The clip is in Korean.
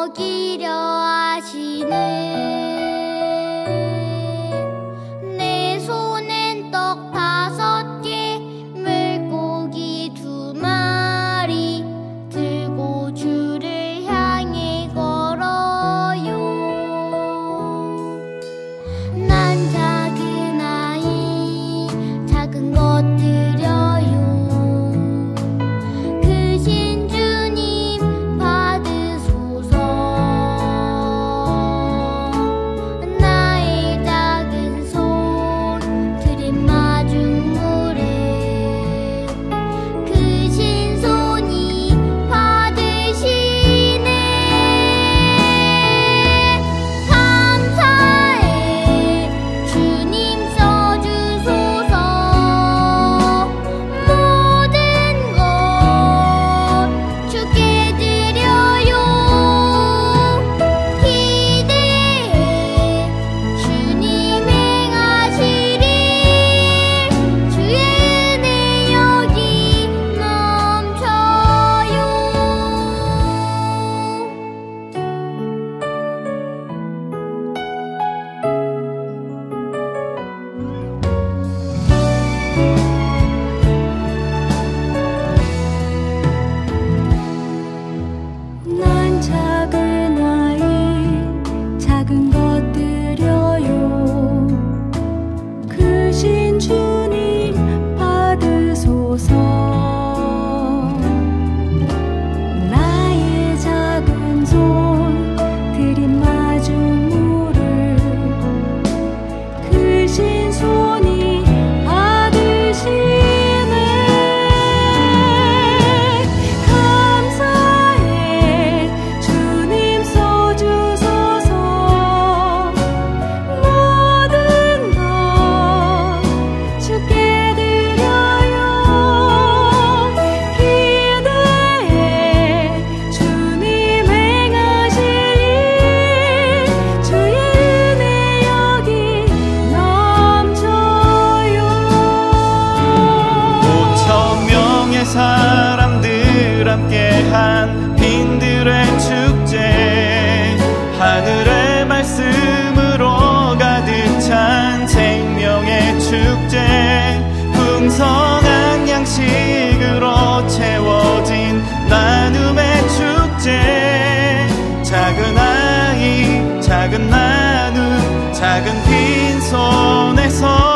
먹이려 하시네. 내 손엔 떡 5개, 물고기 2마리 들고 주를 향해 걸어요. 난 작은 아이, 작은 것 드려요. 크신 주님 받으소서. 나의 작은 손 드린 마중물을 크신 손이 받으시네. 감사해 주님 써주소서. 모든 것 주께 드려요. 기대해 주님 행하실 일, 주의 은혜 여기 넘쳐요. 난 작은 아이, 작은 것 드려요. 크신 주님 받으소서. 나의 작은 손 드린 마중물을 크신 손이 받으시네. 감사해 주님 써주소서. 모든 것 주께 드려요. 기대해 주님 행하실 일, 주의 은혜 여기 넘쳐요. 5,000명의 사람들 함께한 빈들의 축제, 하늘의 말씀으로 가득 찬 생명의 축제, 풍성한 양식으로 채워진 나눔의 축제. 작은 아이, 작은 나눔, 작은 빈손에서